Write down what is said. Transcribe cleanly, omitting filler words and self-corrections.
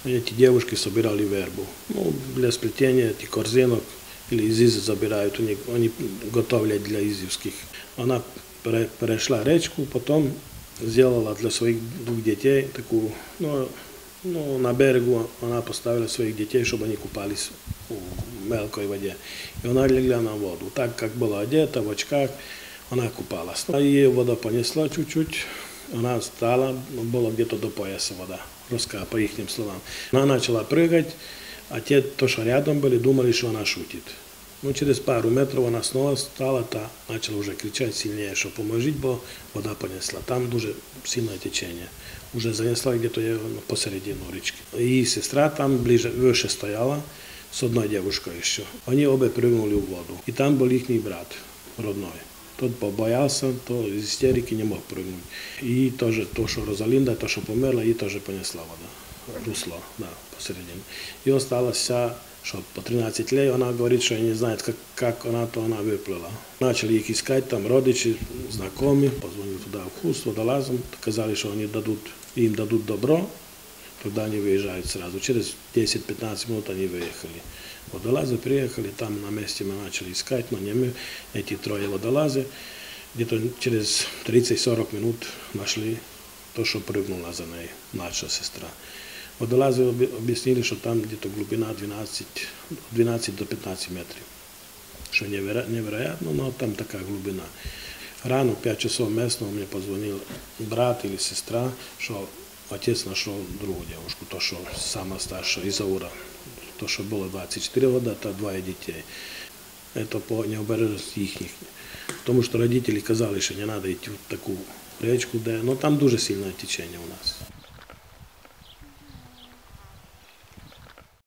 эти девушки собирали вербу. Ну, для сплетения этих корзинок или из Изы забирают, они готовят для изювских. Она перешла речку, потом сделала для своих 2 детей такую, на берегу она поставила своих детей, чтобы они купались в мелкой воде. И она легла на воду. Так как была одета, в очках, она купалась. Ее вода понесла чуть-чуть, она стала, было где-то до пояса вода, по их словам. Она начала прыгать, а те, то, что рядом были, думали, что она шутит. Но через пару метров она снова стала, начала уже кричать сильнее, что поможіть, бо вода понесла. Там дуже сильное течение. Уже занесла где-то ее посередину речки. Ее сестра там выше стояла с одной девушкой еще. Они обе прыгнули в воду. И там был их брат родной. Тот побоялся, то из истерики не мог прыгнуть. И тоже то, что Розалинда, то, что померла, и тоже понесла вода. Русло, да, посередине. И осталась вся, что по 13 лет, она говорит, что не знает, как она выплыла. Начали их искать, там родичи, знакомые, позвонили туда в Хуст, водолазом, сказали, что им дадут добро, тогда они выезжают сразу. Через 10-15 минут они выехали. Водолазы приехали, там на месте мы начали искать, но не мы, эти 3 водолазы. Где-то через 30-40 минут нашли то, что прыгнула за ней младшая сестра. Водолазы объяснили, что там где-то глубина 12 до 15 метров. Что невероятно, но там такая глубина. Рано, в 5 часов местного, мне позвонил брат или сестра, что отец нашел другую девушку, то, что самая старшая, Изаура. То, что было 24 года, то 2 детей. Это по необережности их. Потому что родители казали, что не надо идти в такую речку, но там дуже сильное течение у нас.